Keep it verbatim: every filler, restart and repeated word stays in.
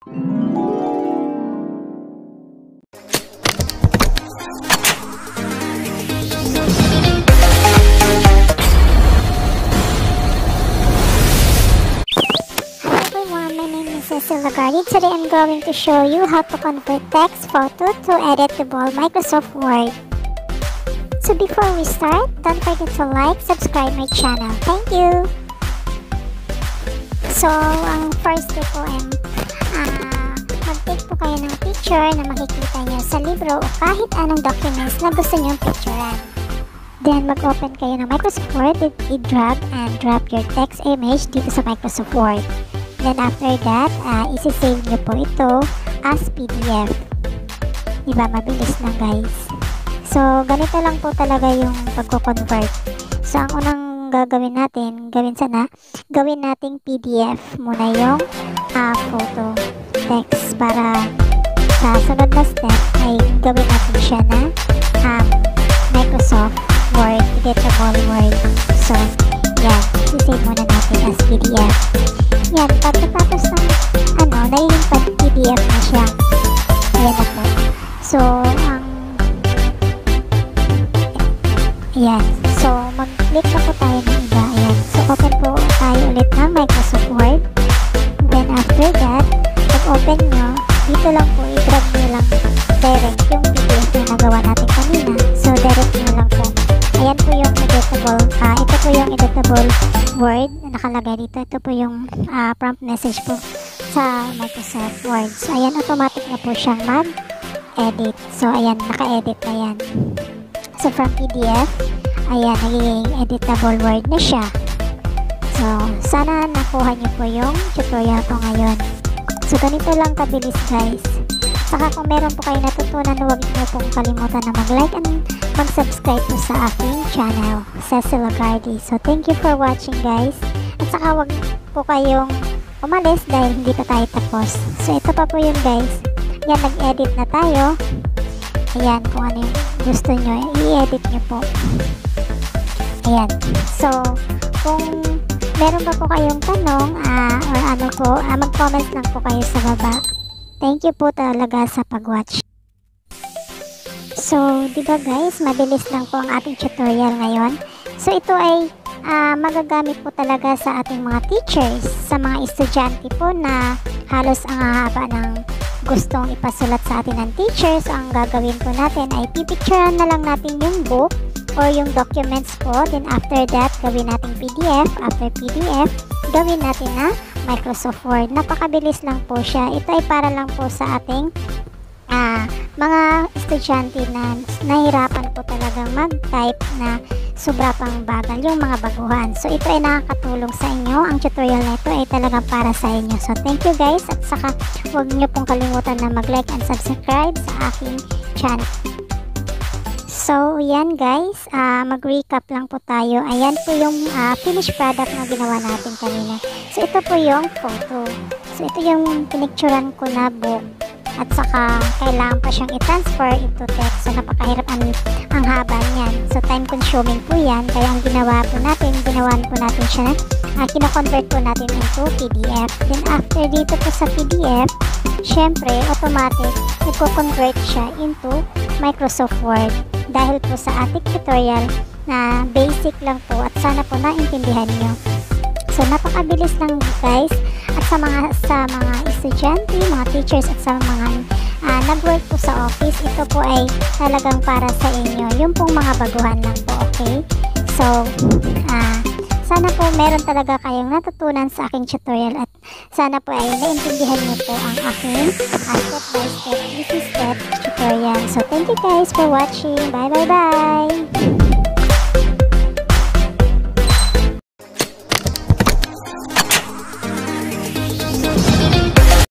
Today I'm going to show you how to convert text photo to editable Microsoft Word. So before we start, don't forget to like, subscribe my channel. Thank you! So, ang first step po ay uh, mag-take po kayo ng picture na makikita nyo sa libro o kahit anong documents na gusto nyo picturean. Then, mag-open kayo ng Microsoft Word, i-drag and drop your text image dito sa Microsoft Word. Then after that, uh, isi-save nyo po ito as P D F. Diba? Mabilis lang guys. So, ganito lang po talaga yung pagko-convert. So, ang unang gagawin natin, gawin sana, gawin nating P D F muna yung uh, photo text para sa sunod na step ay gawin natin siya na um, Microsoft Word, editable Word. So, yan. Isi-save muna natin as P D F. Yan, pagkatapos ng ano, nagiging P D F na siya. Ayan na po. So, ang ayan. So, mag-click na po tayo ng iba. Ayan. So, open po tayo ulit ng Microsoft Word. Then, after that, pag-open nyo, dito lang po, i-drag nyo lang direct yung P D F na nagawa natin kanina. So, direct nyo lang po. Ayan po yung editable, uh, ito po yung editable Word na nakalagay dito. Ito po yung uh, prompt message po sa Microsoft Word. So, ayan, automatic na po siyang mag-edit. So, ayan, naka-edit na yan. So, from P D F, ayan, nagiging editable Word na siya. So, sana nakuha niyo po yung tutorial ko ngayon. So, ganito lang kabilis guys. Saka kung meron po kayo natutunan, huwag niyo pong kalimutan na mag-like and mag-subscribe po sa aking channel, Cecil Lagarde. So, thank you for watching guys. At saka huwag po kayong umalis dahil hindi pa tayo tapos. So, ito pa po yun guys. Yan, nag-edit na tayo. Ayan, kung ano yung gusto nyo, i-edit nyo po. Ayan. So, kung meron pa po kayong tanong, uh, or ano po, uh, mag-comment lang po kayo sa baba. Thank you po talaga sa pag-watch. So, di ba guys, mabilis lang po ang ating tutorial ngayon. So, ito ay uh, magagamit po talaga sa ating mga teachers, sa mga estudyante po na halos ang haba ng gustong ipasulat sa atin ng teachers. So, ang gagawin po natin ay pipicturean na lang natin yung book or yung documents po. Then, after that, gawin natin P D F. After P D F, gawin natin na Microsoft Word. Napakabilis lang po siya. Ito ay para lang po sa ating uh, mga estudyante na nahirapan po talagang mag-type na sobra pang bagal, yung mga baguhan. So, ito ay nakakatulong sa inyo. Ang tutorial na ito ay talagang para sa inyo. So, thank you guys. At saka, huwag nyo pong kalimutan na mag-like and subscribe sa aking channel. So, yan guys, uh, mag-recap lang po tayo. Ayan po yung uh, finished product na ginawa natin kanina. So, ito po yung photo. So, ito yung pinicturan ko na book. At saka, kailangan pa siyang i-transfer into text. So, napakahirap ang, ang haba niyan. So, time-consuming po yan. Kaya ang ginawa po natin, ginawan po natin siya na, uh, kino-convert po natin into P D F. Then, after dito po sa P D F, syempre, automatic, nagko-convert siya into Microsoft Word. Dahil po sa ating tutorial na basic lang po at sana po naintindihan nyo. So, napakabilis lang guys. At sa mga sa mga estudyante, mga teachers at sa mga uh, nag-work po sa office, ito po ay talagang para sa inyo. Yung pong mga baguhan lang po, okay? So, uh, sana po meron talaga kayong natutunan sa aking tutorial at sana po ay naintindihan niyo po ang aking uh, step by step, easy step tutorial. So, thank you guys for watching. Bye, bye, bye!